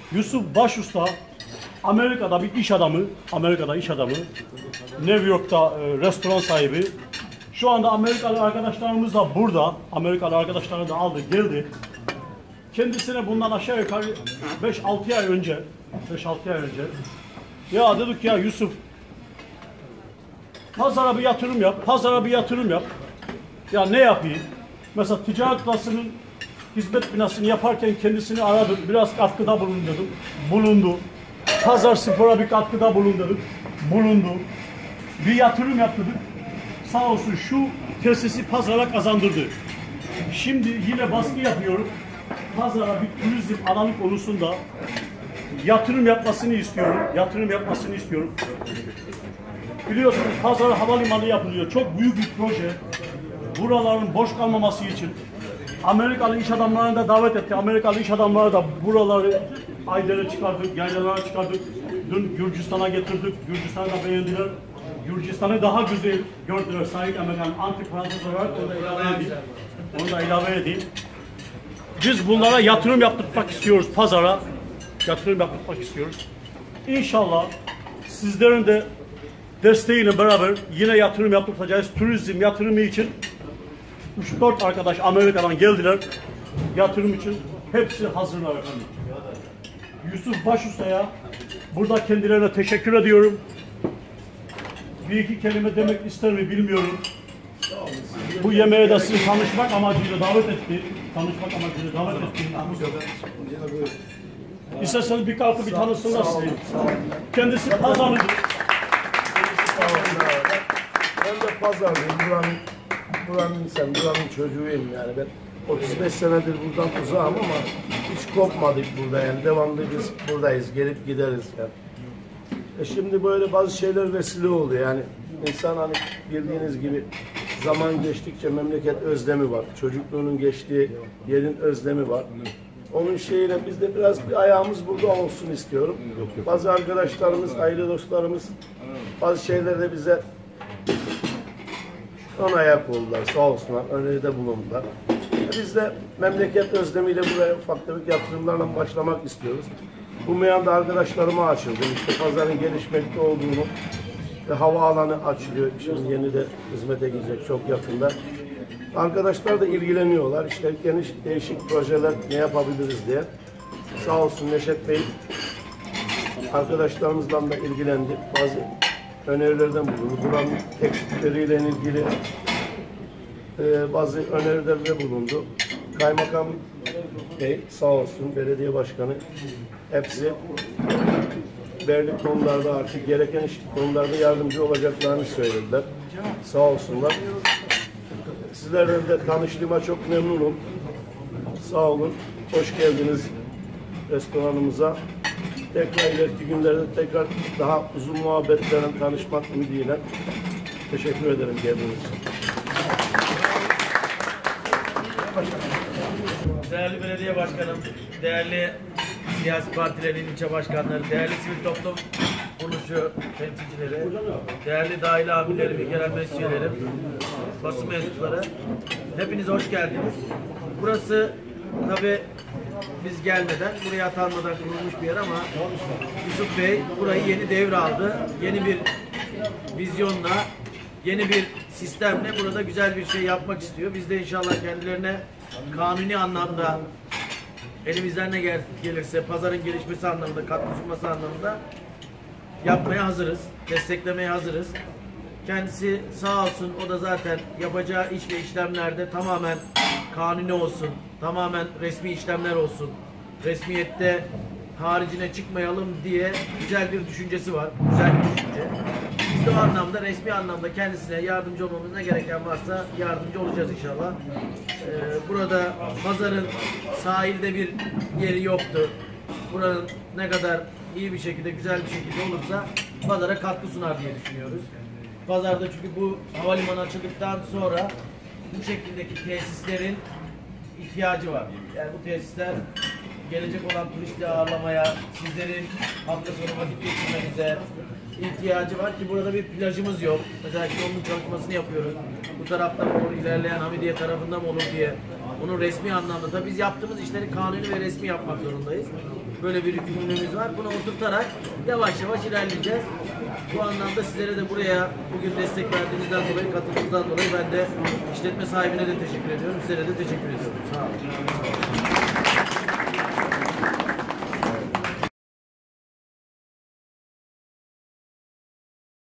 Yusuf Başusta Amerika'da bir iş adamı, New York'ta restoran sahibi. Şu anda Amerikalı arkadaşlarımız da burada. Amerikalı arkadaşlarını da aldı, geldi. Kendisine bundan aşağı yukarı 5-6 ay önce ya dedik ya Yusuf, pazara bir yatırım yap. Ya ne yapayım? Mesela ticaret klasının hizmet binasını yaparken kendisini aradım. Biraz katkıda bulun dedim. Bulundu. Pazar spora bir katkıda bulundu. Bir yatırım yaptırdık. Sağ olsun şu tesisi pazara kazandırdı. Şimdi yine baskı yapıyorum. Pazara bir turizm alanı konusunda yatırım yapmasını istiyorum. Biliyorsunuz pazara havalimanı yapılıyor. Çok büyük bir proje. Buraların boş kalmaması için Amerikalı iş adamlarını da davet etti. Amerikalı iş adamları da buraları Ayder'e çıkardık, yaylalara çıkardık. Dün Gürcistan'a getirdik. Gürcistan'ı da beğendiler. Gürcistan'ı daha güzel gördüler. Sayın Amerikan anti-Fransız olarak onu da ilave edeyim. Biz bunlara yatırım yaptırmak istiyoruz pazara. İnşallah sizlerin de desteğiyle beraber yine yatırım yaptıracağız. Turizm yatırımı için 3-4 arkadaş Amerika'dan geldiler. Yatırım için hepsi hazırlar efendim. Yusuf Başusta'ya burada kendilerine teşekkür ediyorum. Bir iki kelime demek ister mi bilmiyorum. Bu yemeğe de sizi tanışmak amacıyla davet etti. İsterseniz bir kalkıp bir tanısınlar sizi. Kendisi pazarlıdır. Ben de pazarlıyım. Buranın çocuğuyum yani. Ben 35 senedir buradan uzağım ama hiç kopmadık burada yani. Devamlı biz buradayız. Gelip gideriz yani. Şimdi böyle bazı şeyler vesile oluyor yani. İnsan hani bildiğiniz gibi zaman geçtikçe memleket özlemi var. Çocukluğunun geçtiği yerin özlemi var. Onun şeyine biz de biraz bir ayağımız burada olsun istiyorum. Bazı arkadaşlarımız, aile dostlarımız bazı şeylerde bize ön ayak oldular, sağ olsunlar, öneride bulundular. Biz de memleket özlemiyle buraya ufak tefek yatırımlarla başlamak istiyoruz. Bu meyanda arkadaşlarıma açıldı. İşte pazarın gelişmekte olduğunu ve havaalanı açılıyor. Şimdi yeni de hizmete girecek çok yakında. Arkadaşlar da ilgileniyorlar. İşte geniş değişik projeler ne yapabiliriz diye. Sağ olsun Neşet Bey arkadaşlarımızdan da ilgilendi. Bazı önerilerden bulundu. Buranın eksiklikleriyle ilgili bazı önerilerde bulundu. Kaymakam Bey sağ olsun, belediye başkanı hepsi belirli konularda artık gereken konularda yardımcı olacaklarını söylediler. Sağ olsunlar. Sizlerle de tanıştığıma çok memnunum. Sağ olun. Hoş geldiniz restoranımıza. Tekrar ileriki günlerde tekrar daha uzun muhabbetlerle tanışmak ümidiyle teşekkür ederim geldiğiniz için. Değerli belediye başkanım, değerli siyasi partilerin ilçe başkanları, değerli sivil toplum kuruluşu temsilcileri, değerli dahili amirlerim, genel meclis üyelerim, basın mensupları, hepiniz hoş geldiniz. Burası tabii biz gelmeden, buraya atanmadan kurulmuş bir yer ama Yusuf Bey burayı yeni devraldı. Yeni bir vizyonla, yeni bir sistemle burada güzel bir şey yapmak istiyor. Biz de inşallah kendilerine kanuni anlamda elimizden ne gelirse pazarın gelişmesi anlamında, katkı sunması anlamında yapmaya hazırız, desteklemeye hazırız. Kendisi sağ olsun, o da zaten yapacağı iş ve işlemlerde tamamen kanuni olsun, tamamen resmi işlemler olsun, resmiyette haricine çıkmayalım diye güzel bir düşüncesi var, güzel bir düşünce. Biz de o anlamda, resmi anlamda kendisine yardımcı olmamız ne gereken varsa yardımcı olacağız inşallah. Burada pazarın sahilde bir yeri yoktu. Buranın ne kadar iyi bir şekilde, güzel bir şekilde olursa pazara katkı sunar diye düşünüyoruz. Pazarda çünkü bu havalimanı açıldıktan sonra bu şekildeki tesislerin ihtiyacı var. Yani bu tesisler gelecek olan turistleri ağırlamaya, sizlerin hafta sonu vakit geçirmenize ihtiyacı var ki burada bir plajımız yok. Mesela onun çalışmasını yapıyoruz. Bu tarafta mı olur, ilerleyen Hamidiye tarafında mı olur diye. Bunun resmi anlamda da biz yaptığımız işleri kanuni ve resmi yapmak zorundayız. böyle bir yükümlülüğümüz var. Bunu oturtarak yavaş yavaş ilerleyeceğiz. Bu anlamda sizlere de buraya bugün destek verdiğinizden dolayı, katıldığınızdan dolayı ben de işletme sahibine de teşekkür ediyorum. Sizlere de teşekkür ediyorum. Sağ olun.